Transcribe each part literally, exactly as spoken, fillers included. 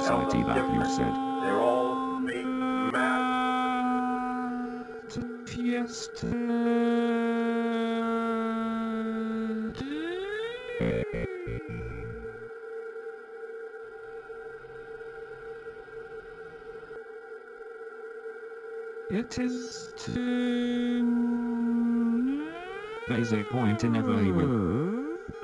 society that you said. They're all made mad. Fiesta. It is too... There's a point in every will.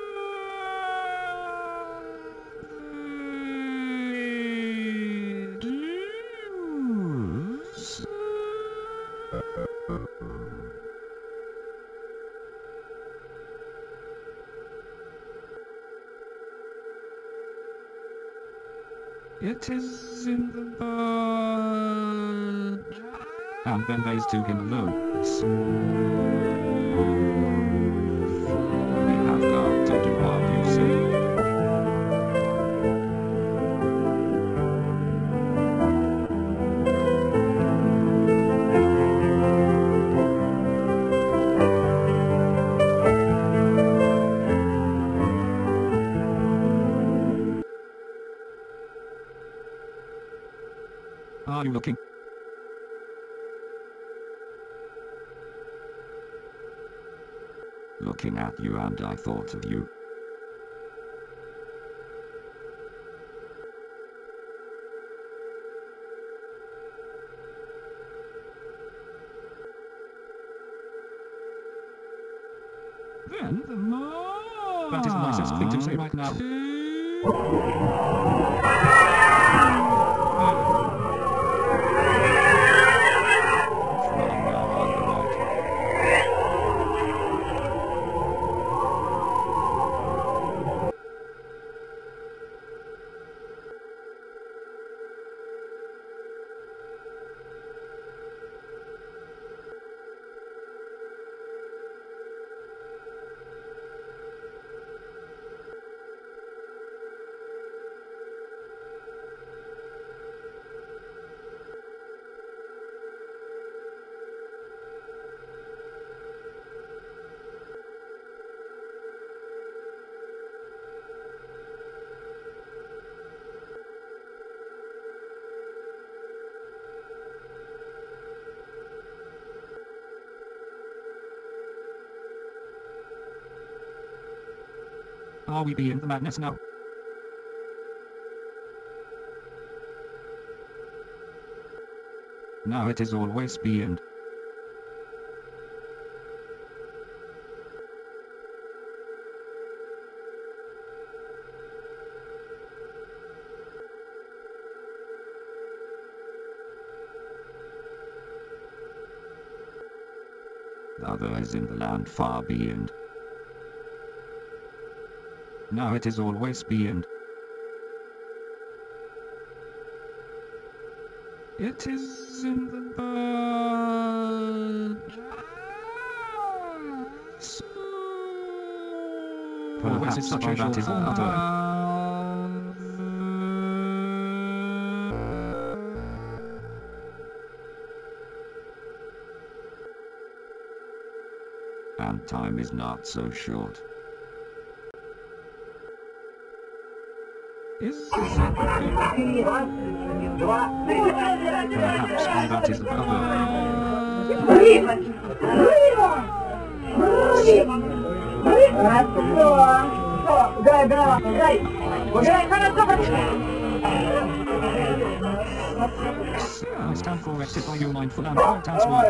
It is in the bird. And then there's two him loads. We have got to do what you say. Are you looking? Looking at you, and I thought of you. Then the more. That is the nicest thing to say right now. Are we being the madness now? Now it is always beyond. The other is in the land far beyond. Now it is always beyond. It is in the bird. Perhaps it's such a that is another. And time is not so short. Is it? Perhaps that is the other. I stand corrected by your mindful and right answer.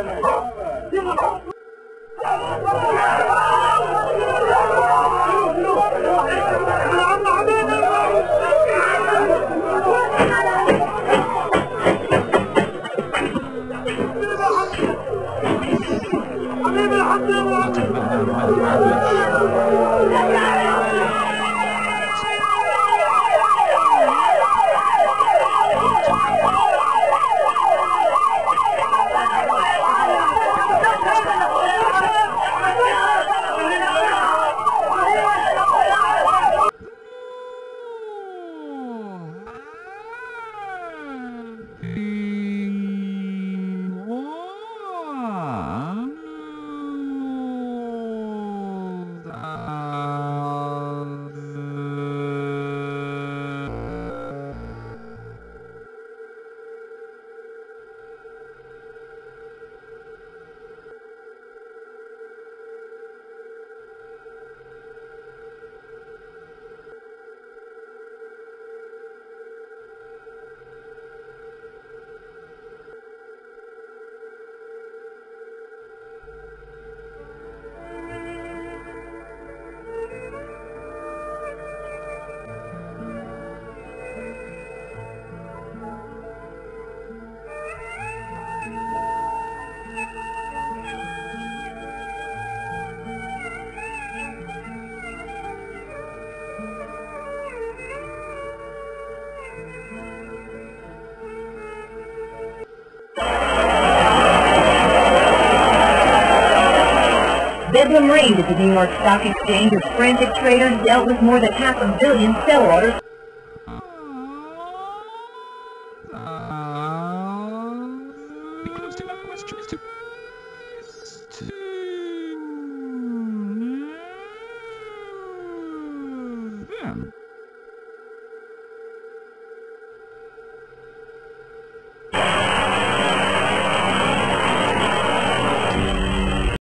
problem reigned at the New York Stock Exchange as frantic traders dealt with more than half a billion sell orders. Be close to my questions to... to... them.